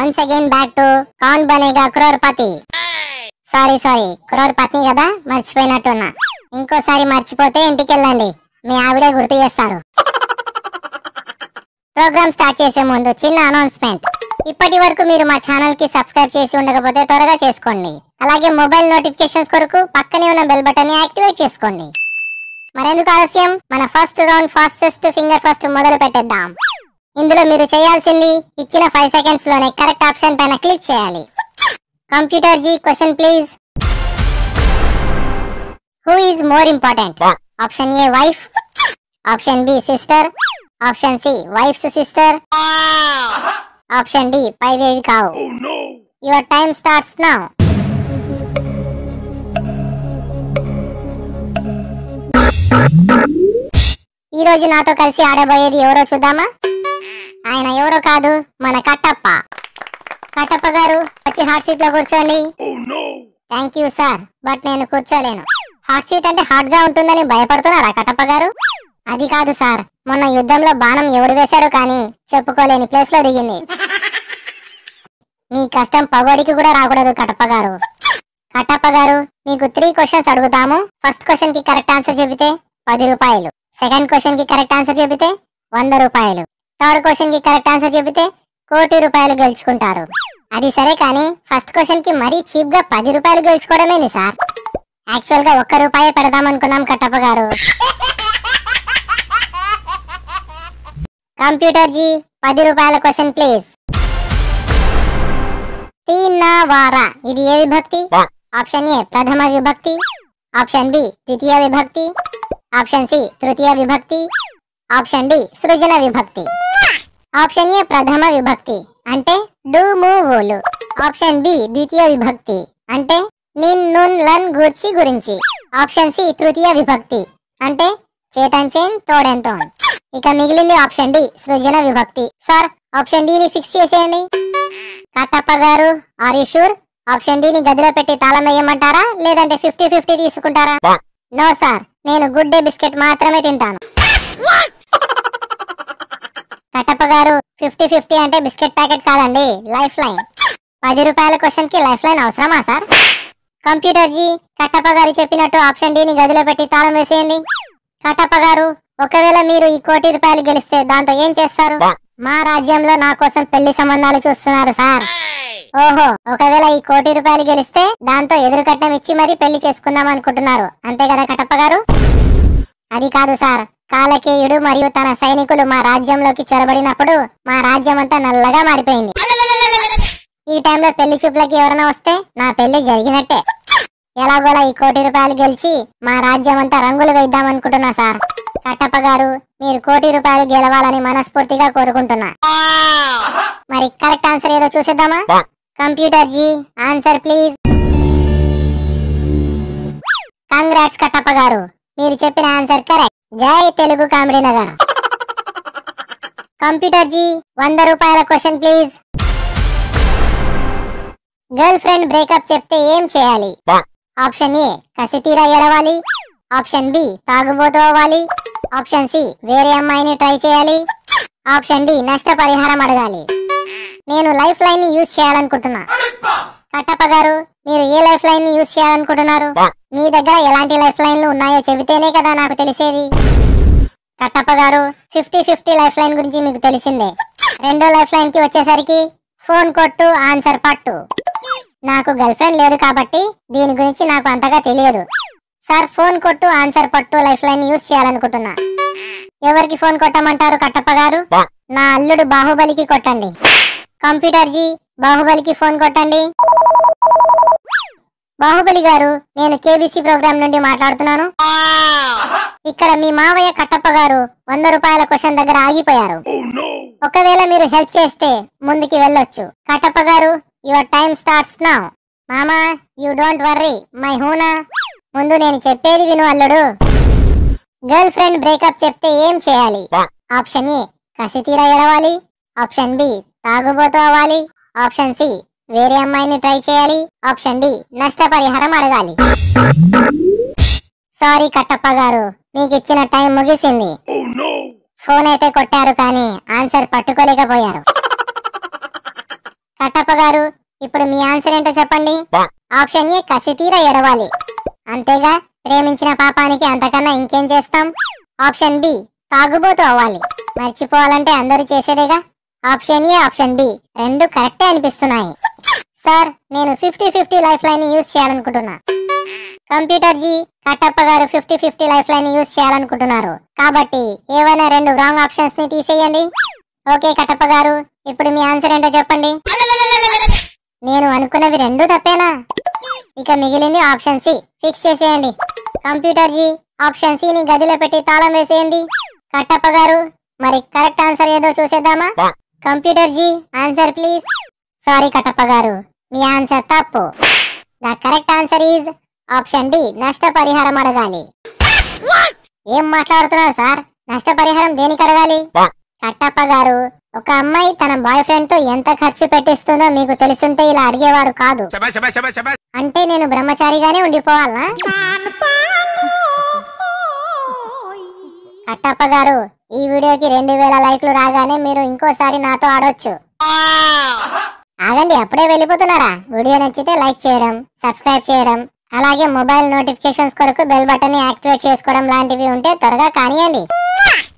Once again back to Kaun Banega Crorepati. Sorry Crorepati కదా, మర్చిపోయినట్టున్నా. ఇంకోసారి మర్చిపోతే ఇంటికి వెళ్ళండి, మీ ఆవిడే గుర్తు చేస్తారు. ప్రోగ్రామ్ స్టార్ట్ చేసే ముందు చిన్న అనౌన్స్మెంట్. ఇప్పటి వరకు మీరు మా ఛానల్ కి సబ్స్క్రైబ్ చేసి ఉండకపోతే త్వరగా చేసుకోండి. అలాగే మొబైల్ నోటిఫికేషన్స్ కొరకు పక్కనే ఉన్న బెల్ బటన్ ని యాక్టివేట్ చేసుకోండి. మరెందుకు ఆలస్యం, మన first round fastest finger first మొదలు పెట్టేద్దాం. ఇందులో మీరు చేయాల్సింది ఇచ్చిన 5 సెకండ్స్ లోనే కరెక్ట్ ఆప్షన్ పైన క్లిక్ చేయాలి. Computer ji, question please. Who is more important? Option A wife, option B sister, option C wife's sister, option D పైవేవి కావు. Your time starts now. ఈ రోజు నాతో కలిసి ఆడబోయేది ఎవరో చూద్దామా? ఆయన ఎవరో కాదు, మన కట్టప్ప. కట్టప్ప గారు వచ్చి హాట్ సీట్ లో కూర్చోండి. థ్యాంక్ యూ సార్, బట్ నేను కూర్చోలేను. హాట్ సీట్ అంటే హాట్ గా ఉంటుందని భయపడుతున్నారా కట్టప్ప గారు? అది కాదు సార్, మొన్న యుద్ధంలో బాణం ఎవడు వేశాడో కానీ చెప్పుకోలేని ప్లేస్ లో దిగింది. మీ కష్టం పగోడికి కూడా రాకూడదు కట్టప్ప గారు. కట్టప్ప గారు, మీకు 3 క్వశ్చన్స్ అడుగుతాము. ఫస్ట్ క్వశ్చన్ కి కరెక్ట్ ఆన్సర్ చెబితే 10 రూపాయలు, సెకండ్ క్వశ్చన్ కి కరెక్ట్ ఆన్సర్ చెబితే 100 రూపాయలు, థర్డ్ క్వశ్చన్ కి కరెక్ట్ ఆన్సర్ చెబితే 1 కోటి రూపాయలు గెలుచుకుంటారు. అది సరే కానీ ఫస్ట్ క్వశ్చన్ కి మరీ చీప్ గా 10 రూపాయలు గెలుచుకోవడమేంది సార్? యాక్చువల్ గా 1 రూపాయే పెడదాం అనుకున్నాం కట్టప్ప గారు. కంప్యూటర్ జీ, 10 రూపాయల క్వశ్చన్ ప్లీజ్. తీన్నవార ఇది ఏ విభక్తి? ఆప్షన్ ఏ ప్రథమ విభక్తి, ఆప్షన్ బి ద్వితీయ విభక్తి, ఆప్షన్ సి తృతీయ విభక్తి, ఆప్షన్ డి సృజన విభక్తి. ఆప్షన్ ఏ ప్రథమ విభక్తి అంటే డు ము ఊలు, ఆప్షన్ బి ద్వితీయ విభక్తి అంటే నిన్ నున్ లన్ గూర్చి గురించి, ఆప్షన్ సి తృతీయ విభక్తి అంటే చేతన్ చేన్ తోడెన్ తోన్. ఇక మిగిలింది ఆప్షన్ డి సృజన విభక్తి. సార్, ఆప్షన్ డి ని ఫిక్స్ చేసేయండి. కట్టప్ప గారు, are you sure? Option D ని గదిలో పెట్టి తాళం వేయమంటారా, లేదంటే 50-50 తీసుకుంటారా? నో సార్, నేను గుడ్ డే బిస్కెట్ మాత్రమే తింటాను. కట్టప్ప గారు, 50-50 అంటే బిస్కెట్ ప్యాకెట్ కాదండి, లైఫ్ లైన్. 10 రూపాయల క్వశ్చన్ కి లైఫ్ లైన్ అవసరమా సార్? కంప్యూటర్ జీ, కట్టప్ప గారు చెప్పినట్టు ఆప్షన్ డి ని గదిలో పెట్టి తాళం వేసేయండి. కట్టప్ప గారు, ఒకవేళ మీరు ఈ 1 కోటి రూపాయలు గెలిస్తే దాంతో ఏం చేస్తారు? మా రాజ్యంలో నా కోసం పెళ్లి సంబంధాలు చూస్తున్నారు సార్. ఓహో, ఒకవేళ ఈ 1 కోటి రూపాయలు గెలిస్తే దాంతో ఎదురు కట్నం ఇచ్చి మరీ పెళ్లి చేసుకుందాం అనుకుంటున్నారు, అంతే కదా కట్టప్ప గారు? అది కాదు సార్, కాలకేయుడు మరియు తన సైనికులు మా రాజ్యంలోకి చొరబడినప్పుడు మా రాజ్యం అంతా నల్లగా మారిపోయింది. ఈ టైంలో పెళ్లి చూపులకి ఎవరైనా వస్తే నా పెళ్లి జరిగినట్టే. ఎలాగోలా ఈ 1 కోటి రూపాయలు గెలిచి మా రాజ్యం అంతా రంగులు వేద్దాం అనుకుంటున్నా సార్. కట్టప్ప గారు, మీరు 1 కోటి రూపాయలు గెలవాలని మనస్ఫూర్తిగా కోరుకుంటున్నా. మరి కరెక్ట్ ఆన్సర్ ఏదో చూసేద్దామా? Computer ji, answer please. Congrats Kattappa గారు, మీరు చెప్పిన ఆన్సర్ కరెక్ట్. జై తెలుగు కామెడీ నగర్. కంప్యూటర్ జీ, 100 రూపాయల question please. Girlfriend breakup చెప్తే ఏం చేయాలి? ఆప్షన్ ఏ కసితీరా ఏడవాలి, ఆప్షన్ బి తాగుబోతు అవ్వాలి, ఆప్షన్ సి వేరే అమ్మాయిని ట్రై చేయాలి, ఆప్షన్ డి నష్టపరిహారం అడగాలి. నేను లైఫ్ లైన్ ని యూజ్ చేయాలనుకుంటున్నా. కట్టప్ప గారు, మీరు ఏ లైఫ్ లైన్ ని యూజ్ చేయాలనుకుంటున్నారు? మీ దగ్గర ఎలాంటి లైఫ్ లైన్లు ఉన్నాయో చెబితేనే కదా నాకు తెలిసేది. కట్టప్ప గారు, 50-50 లైఫ్ లైన్ గురించి మీకు తెలిసిందే. రెండో లైఫ్ లైన్ కి వచ్చేసరికి ఫోన్ కొట్టు ఆన్సర్ పట్టు. నాకు గర్ల్ ఫ్రెండ్ లేదు కాబట్టి దీని గురించి నాకు అంతగా తెలియదు సార్. ఫోన్ కొట్టు ఆన్సర్ పట్టు లైఫ్ లైన్ యూజ్ చేయాలనుకుంటున్నా. ఎవరికి ఫోన్ కొట్టమంటారు కట్టప్ప గారు? నా అల్లుడు బాహుబలికి కొట్టండి. కంప్యూటర్ జీ, బాహుబలికి ఫోన్ కొట్టండి. బాహుబలి గారు, నేను కేబీసీ ప్రోగ్రామ్ నుండి మాట్లాడుతున్నాను. ఇక్కడ మీ మావయ్య కట్టప్ప గారు 100 రూపాయల క్వశ్చన్ దగ్గర ఆగిపోయారు. ఒకవేళ మీరు హెల్ప్ చేస్తే ముందుకి వెళ్ళొచ్చు. కట్టప్ప గారు, యువర్ టైం స్టార్ట్స్ నౌ. మామా, యూ డోంట్ వర్రీ మై హూనా. ముందు నేను చెప్పేది విను అల్లుడు. గర్ల్ ఫ్రెండ్ బ్రేకప్ చెప్తే ఏం చేయాలి? ఆప్షన్ ఏ కసితీరా ఏడవాలి, ఆప్షన్ బి తాగుబోతు అవ్వాలి, ఆప్షన్ సి వేరే అమ్మాయిని ట్రై చేయాలి, ఆప్షన్ డి నష్టపరిహారం అడగాలి. సారీ కట్టప్ప గారు, మీకు ఇచ్చిన టైం ముగిసింది. ఫోన్ అయితే కొట్టారు కానీ ఆన్సర్ పట్టుకోలేకపోయారు. కట్టప్ప గారు ఇప్పుడు మీ ఆన్సర్ ఏంటో చెప్పండి. ఆప్షన్ ఏ కసి తీర ఎడవాలి. అంతేగా, ప్రేమించిన పాపానికి అంతకన్నా ఇంకేం చేస్తాం. ఆప్షన్ బి తాగుబోతు అవ్వాలి. మర్చిపోవాలంటే అందరూ చేసేదేగా. ఆప్షన్ ఏ ఆప్షన్ బి రెండు కరెక్టే అనిపిస్తున్నాయి. సార్ నేను 50-50 లైఫ్ లైన్ ని యూజ్ చేయాలనుకుంటున్నా. కంప్యూటర్ జీ, కట్టప్ప గారు 50-50 లైఫ్ లైన్ ని యూజ్ చేయాలనుకుంటున్నారు కాబట్టి ఏవైనా రెండు రాంగ్ ఆప్షన్స్ ని తీసేయండి. ఓకే కట్టప్ప గారు, ఇప్పుడు మీ ఆన్సర్ ఏంటో చెప్పండి. నేను అనుకున్నవి రెండు తప్పేనా? ఇక మిగిలింది ఆప్షన్ సి. ఫిక్స్ చేసేయండి. కంప్యూటర్ జీ, ఆప్షన్ సి ని గదిలో పెట్టి తాళం వేసేయండి. కట్టప్ప గారు, మరి కరెక్ట్ ఆన్సర్ ఏదో చూసేద్దామా? Computer ji, answer please. Sorry Kattappa గారు, మీ ఆన్సర్ తప్పు. The correct answer is option D, నష్టపరిహారం అడగాలి. ఏం మాట్లాడుతున్నారు సార్? నష్టపరిహారం దేనికి అడగాలి? కట్టప్ప గారు, ఒక అమ్మాయి తన బాయ్ ఫ్రెండ్ తో ఎంత ఖర్చు పెట్టిస్తుందో మీకు తెలుసుంటే ఇలా అడిగేవారు కాదు. అంటే నేను బ్రహ్మచారిగానే ఉండిపోవాలా? కట్టప్ప గారు, ఈ వీడియోకి 2000 లైక్లు రాగానే మీరు ఇంకోసారి నాతో ఆడొచ్చు. ఆగండి, అప్పుడే వెళ్ళిపోతున్నారా? వీడియో నచ్చితే లైక్ చేయడం, సబ్స్క్రైబ్ చేయడం, అలాగే మొబైల్ నోటిఫికేషన్స్ కొరకు బెల్ బటన్ ని యాక్టివేట్ చేసుకోవడం లాంటివి ఉంటే త్వరగా కానియండి.